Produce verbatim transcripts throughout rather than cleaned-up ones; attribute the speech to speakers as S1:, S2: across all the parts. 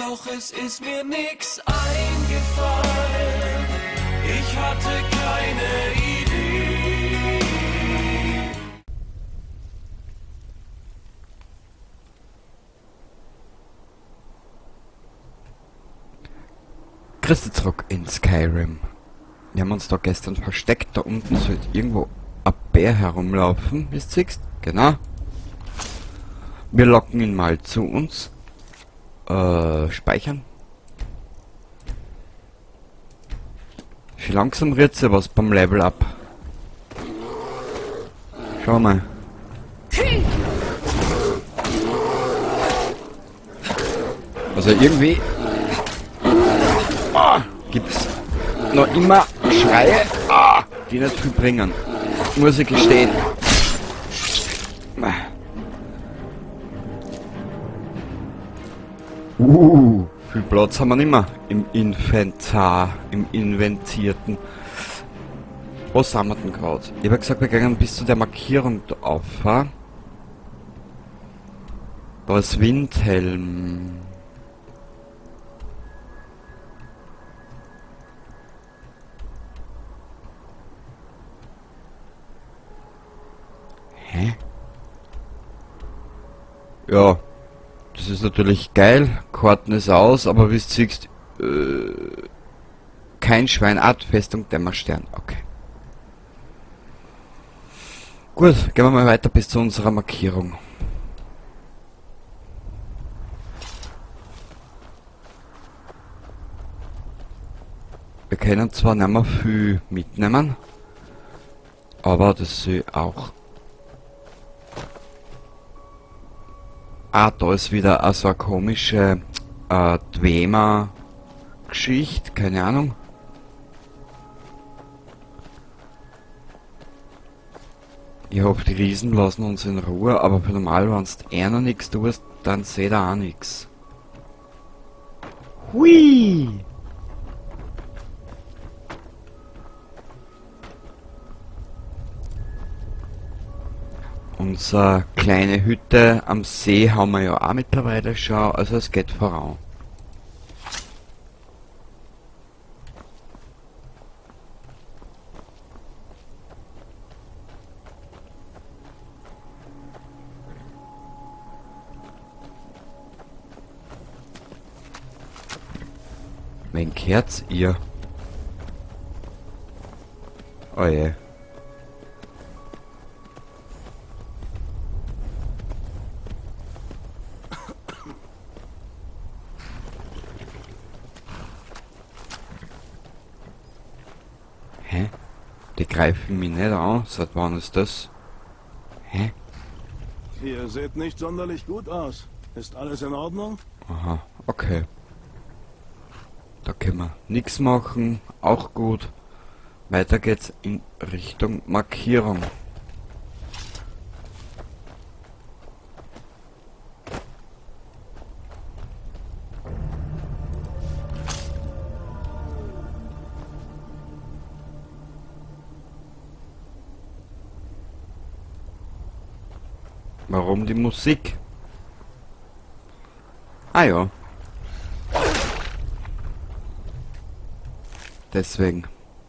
S1: doch es ist mir nix eingefallen. Ich hatte keine Idee.
S2: Grüße zurück in Skyrim. Wir haben uns da gestern versteckt. Da unten sollte irgendwo ein Bär herumlaufen. Wisst ihr? Genau. Wir locken ihn mal zu uns. Äh, speichern. Wie langsam rührt sie was beim Level Up. Schau mal. Also irgendwie ah, gibt's noch immer Schreie, ah, die nicht viel bringen. Muss ich gestehen. Uh, viel Platz haben wir nicht mehr im Inventar, im Inventierten. Wo sind wir denn gerade? Ich habe gesagt, wir gehen bis zu der Markierung da auf. Ha? Da ist Windhelm. Hä? Ja. Das ist natürlich geil. Karten ist aus, aber wie du siehst, äh, kein Schwein, Art, Festung, Dämmerstern. Okay. Gut, gehen wir mal weiter bis zu unserer Markierung. Wir können zwar nicht mehr viel mitnehmen, aber das soll auch... Ah, da ist wieder also eine komische äh, Dwemer-Geschichte, keine Ahnung. Ich hoffe, die Riesen lassen uns in Ruhe, aber für normal, wenn du einer nichts tust, dann seht ihr auch nichts. Hui! Unsere kleine Hütte am See haben wir ja auch mittlerweile schon, also es geht voran. Wen kehrt's ihr? Oh je. Hä? Die greifen mich nicht an. Seit wann ist das? Hä?
S3: Ihr seht nicht sonderlich gut aus. Ist alles in Ordnung?
S2: Aha, okay. Da können wir nichts machen. Auch gut. Weiter geht's in Richtung Markierung. Warum die Musik? Ah ja. Deswegen.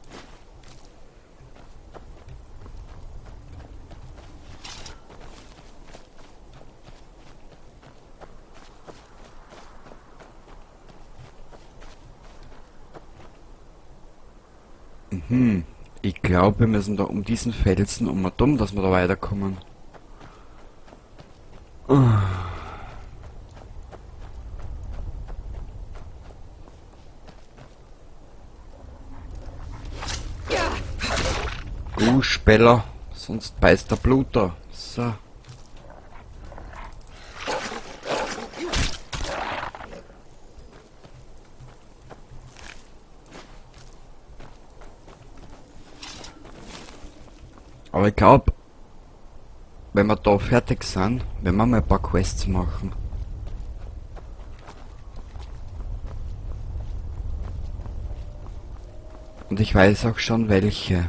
S2: Mhm. Ich glaube, wir müssen da um diesen Felsen um und um, dass wir da weiterkommen. Du Speller, sonst beißt der Bluter. So. Aber ich glaube, wenn wir da fertig sind, werden wir mal ein paar Quests machen. Und ich weiß auch schon welche.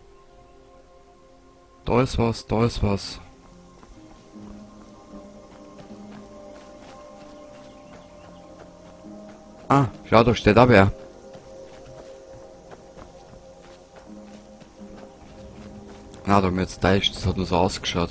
S2: Da ist was, da ist was. Ah, schau, da steht auch wer. Na, da haben wir jetzt täuscht, das hat nur so ausgeschaut.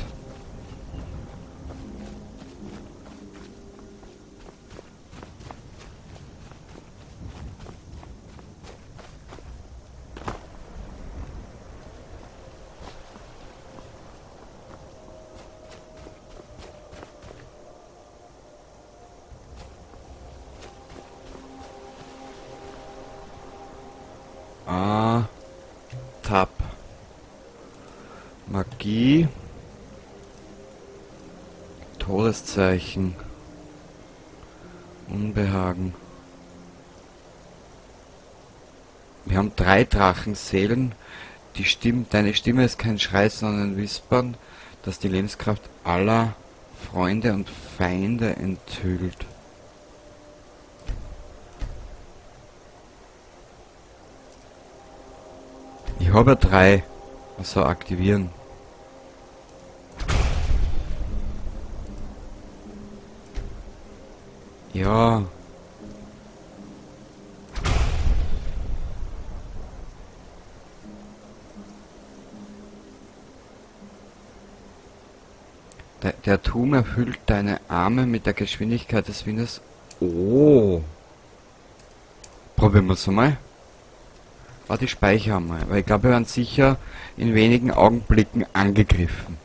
S2: Ah, Tab. Magie. Todeszeichen. Unbehagen. Wir haben drei Drachenseelen. Die Stimme, deine Stimme ist kein Schrei, sondern ein Wispern, das die Lebenskraft aller Freunde und Feinde enthüllt. Ich habe ja drei. Also aktivieren. Ja. Der, der Turm erfüllt deine Arme mit der Geschwindigkeit des Windes. Oh. Probieren wir es mal. Warte, ich speichere mal, weil ich glaube, wir werden sicher in wenigen Augenblicken angegriffen.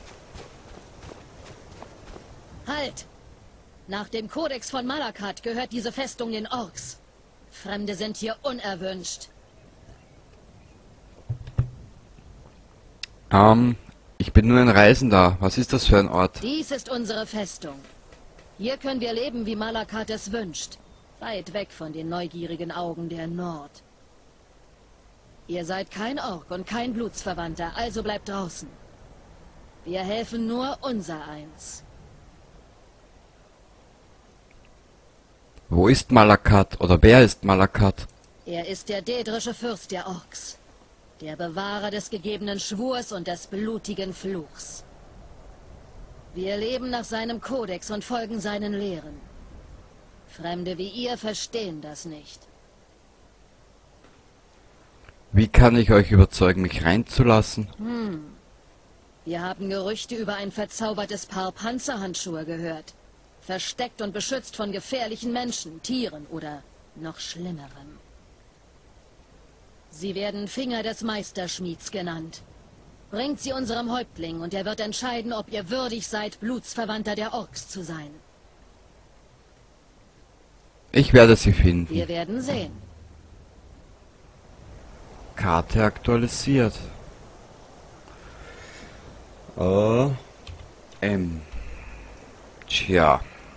S4: Halt! Nach dem Kodex von Malakat gehört diese Festung den Orks. Fremde sind hier unerwünscht.
S2: Ähm, ich bin nur ein Reisender. Was ist das für ein Ort?
S4: Dies ist unsere Festung. Hier können wir leben, wie Malakat es wünscht. Weit weg von den neugierigen Augen der Nord. Ihr seid kein Ork und kein Blutsverwandter, also bleibt draußen. Wir helfen nur unser Eins.
S2: Wo ist Malakat? Oder wer ist Malakat?
S4: Er ist der daedrische Fürst der Orks. Der Bewahrer des gegebenen Schwurs und des blutigen Fluchs. Wir leben nach seinem Kodex und folgen seinen Lehren. Fremde wie ihr verstehen das nicht.
S2: Wie kann ich euch überzeugen, mich reinzulassen?
S4: Hm. Wir haben Gerüchte über ein verzaubertes Paar Panzerhandschuhe gehört. Versteckt und beschützt von gefährlichen Menschen, Tieren oder noch Schlimmerem. Sie werden Finger des Meisterschmieds genannt. Bringt sie unserem Häuptling und er wird entscheiden, ob ihr würdig seid, Blutsverwandter der Orks zu sein.
S2: Ich werde sie finden.
S4: Wir werden sehen.
S2: Karte aktualisiert. O. M. Tja.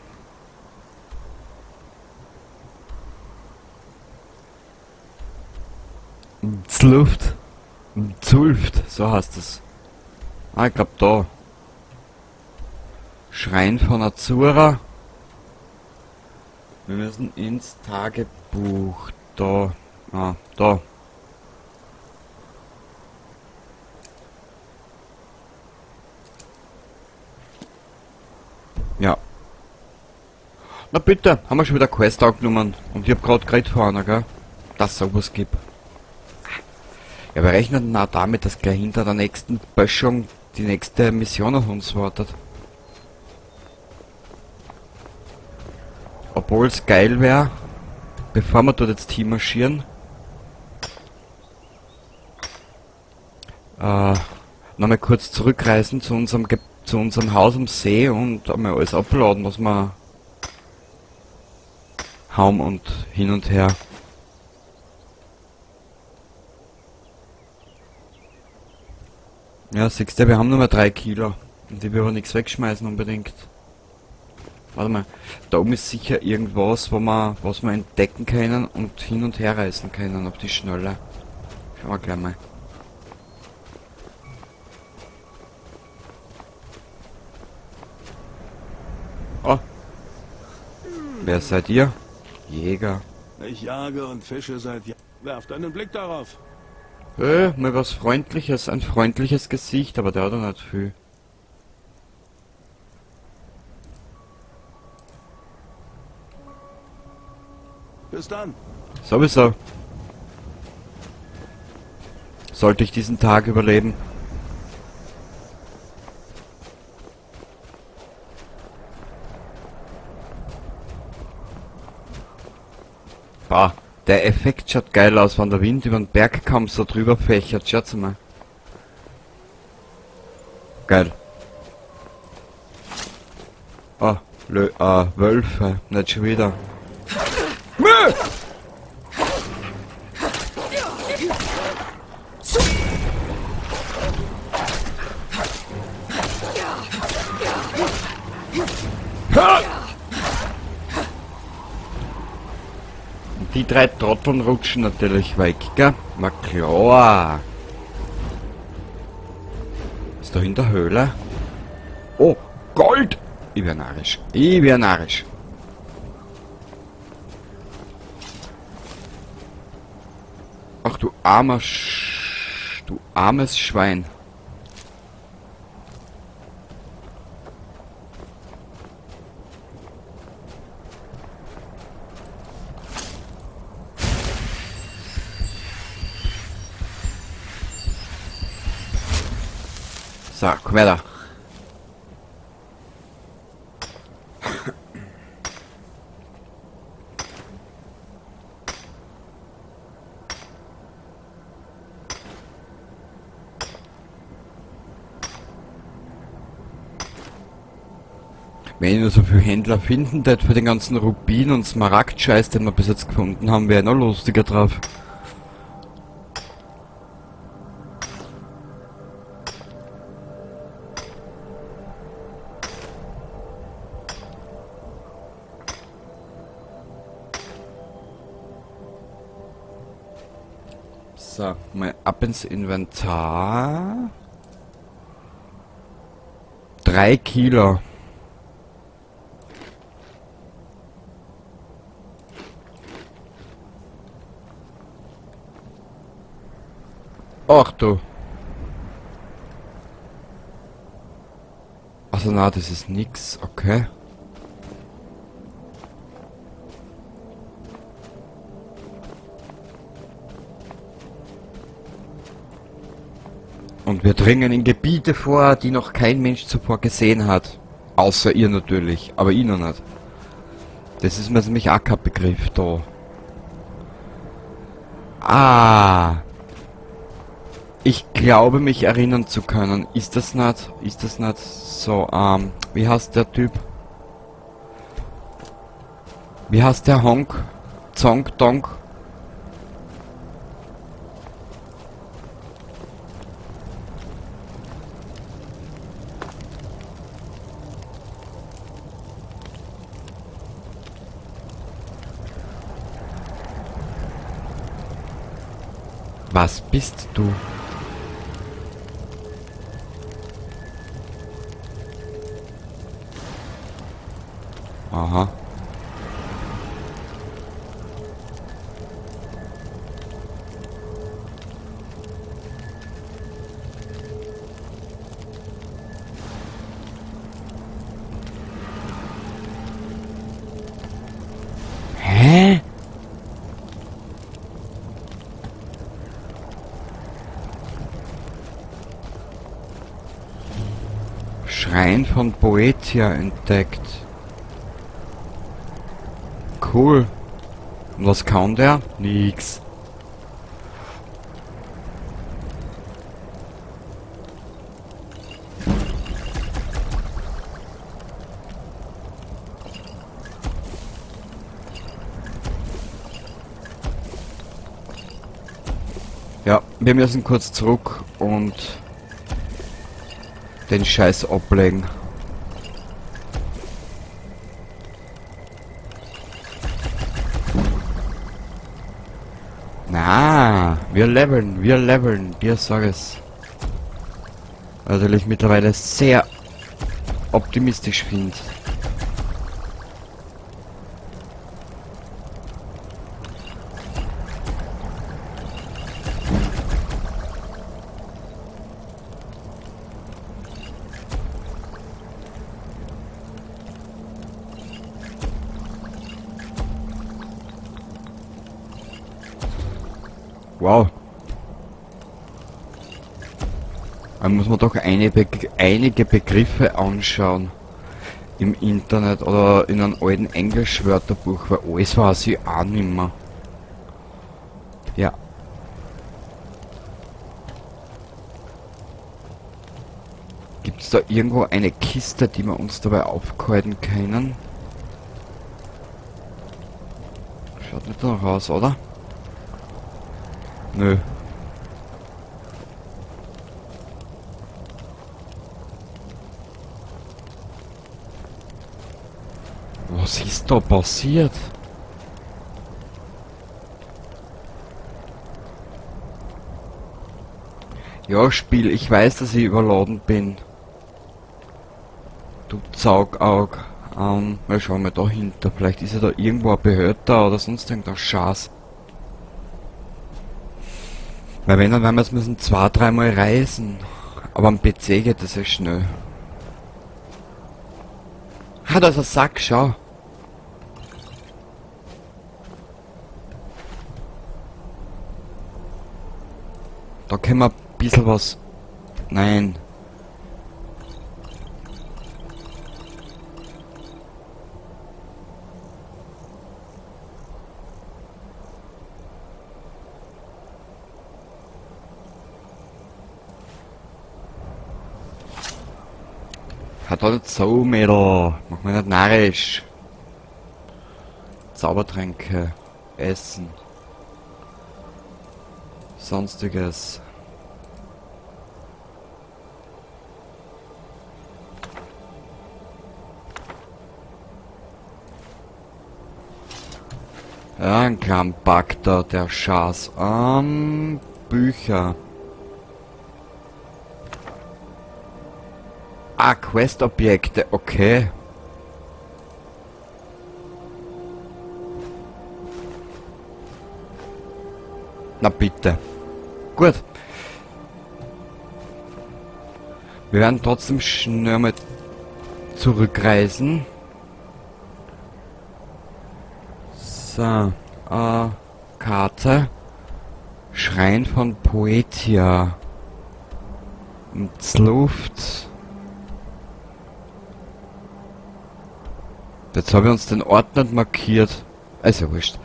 S2: Zluft. Zulft, so heißt es. Ah, ich glaub da. Schrein von Azura. Wir müssen ins Tagebuch. Da. Ah, da. Ja. Na bitte, haben wir schon wieder Quest aufgenommen. Und ich hab grad geredet vorne, gell? Dass es sowas gibt. Ja, wir rechnen auch damit, dass gleich hinter der nächsten Böschung die nächste Mission auf uns wartet. Obwohl es geil wäre, bevor wir dort jetzt hinmarschieren, äh, nochmal kurz zurückreisen zu unserem Ge zu unserem Haus am See und einmal alles abladen, was wir haben und hin und her. Ja, siehst du, wir haben nur mal drei Kilo. Und ich will aber nichts wegschmeißen unbedingt. Warte mal, da oben ist sicher irgendwas, wo wir, was wir entdecken können und hin und her reisen können auf die Schnelle. Schauen wir gleich mal. Oh. Wer seid ihr? Jäger.
S3: Ich jage und fische seit Jahren. Werft einen Blick darauf.
S2: Äh, mal was Freundliches, ein freundliches Gesicht, aber der hat doch nicht viel.
S3: Bis dann.
S2: Sowieso. Sollte ich diesen Tag überleben. Bah, der Effekt schaut geil aus, wenn der Wind über den Bergkamm so drüber fächert. Schaut's mal. Geil. Ah, Lö ah, Wölfe, nicht schon wieder. Mö! Ha! Die drei Trotteln rutschen natürlich weg, gell? Na klar. Ist da in der Höhle? Oh, Gold! Ich wär narrisch. Ich wär narrisch. Ach du armer Sch... Du armes Schwein. So, komm her da. Wenn ich nur so viele Händler finden, der für den ganzen Rubin und Smaragd-Scheiß, den wir bis jetzt gefunden haben, wäre noch lustiger drauf. So, mal ab ins Inventar. Drei Kilo. Ach du. Also na, das ist nix, okay. Und wir dringen in Gebiete vor, die noch kein Mensch zuvor gesehen hat. Außer ihr natürlich, aber ich noch nicht. Das ist mir nämlich auch kein Begriff da. Ah. Ich glaube, mich erinnern zu können. Ist das nicht? Ist das nicht so, ähm, wie heißt der Typ? Wie heißt der Honk? Zonk Donk? Was bist du? Aha. Hä? Schrein von Boetia entdeckt. Cool. Und was kann der? Nix. Ja, wir müssen kurz zurück und den Scheiß ablegen. Na, wir leveln, wir leveln, dir sag es. Natürlich mittlerweile sehr optimistisch finde. Wow. Da muss man doch einige, einige Begriffe anschauen im Internet oder in einem alten Englisch-Wörterbuch, weil alles weiß ich auch nicht mehr. Ja. Gibt es da irgendwo eine Kiste, die wir uns dabei aufhalten können? Schaut nicht danach aus, oder? Nö. Was ist da passiert? Ja, Spiel, ich weiß, dass ich überladen bin. Du Zaugaug. Ähm, mal schauen wir dahinter. Vielleicht ist ja da irgendwo ein Behörter oder sonst irgendein Schatz. Weil wenn, dann werden wir es müssen zwei, dreimal reisen. Aber am P C geht das ja schnell. Ah, da ist ein Sack, schau. Da können wir ein bisschen was... Nein. Hat halt so, Mädel. Mach mich nicht narrisch. Zaubertränke. Essen. Sonstiges. Ja, ein Kramback da, der Schatz. Ähm, Bücher. Ah, Quest-Objekte, okay. Na bitte. Gut. Wir werden trotzdem schnell mal zurückreisen. So, äh, Karte. Schrein von Poetia. Und Luft. Jetzt habe ich uns den Ort nicht markiert. Also wurscht.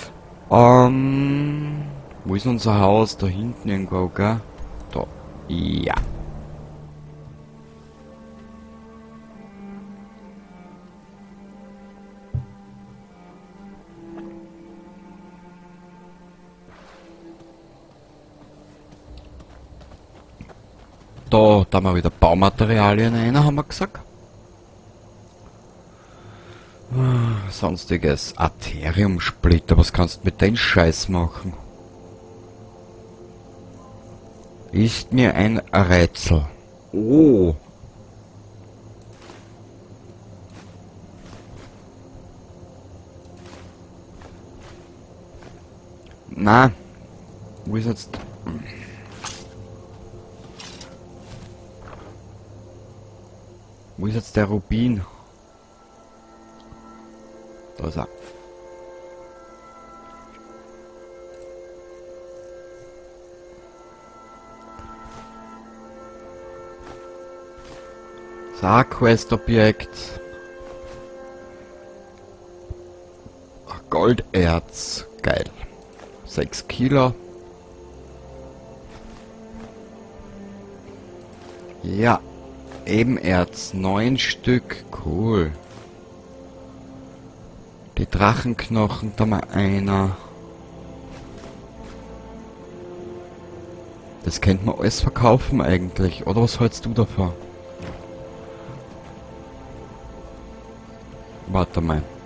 S2: Ähm, wo ist unser Haus? Da hinten irgendwo, gell? Da. Ja. Da, da haben wir wieder Baumaterialien rein, haben wir gesagt. Sonstiges. Arteriumsplitter, was kannst du mit den Scheiß machen? Ist mir ein Rätsel. Oh. Na, wo ist jetzt... Wo ist jetzt der Rubin? Da ist er. So, Quest-Objekt. Golderz. Geil. sechs Kilo. Ja. Ebenerz. neun Stück. Cool. Die Drachenknochen, da mal einer. Das könnte man alles verkaufen eigentlich. Oder was hältst du davon? Warte mal.